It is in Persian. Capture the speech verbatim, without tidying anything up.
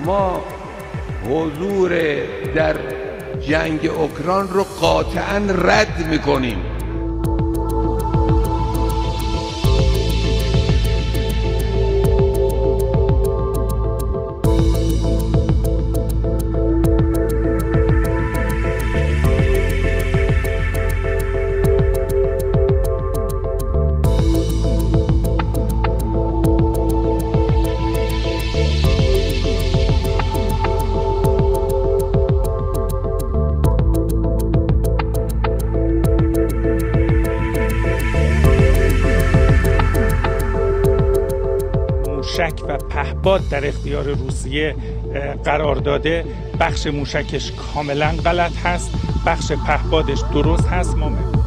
ما حضور در جنگ اوکراین رو قاطعاً رد می‌کنیم. موشک و پهپاد در اختیار روسیه قرار داده. بخش موشکش کاملا غلط هست، بخش پهپادش درست هست. ما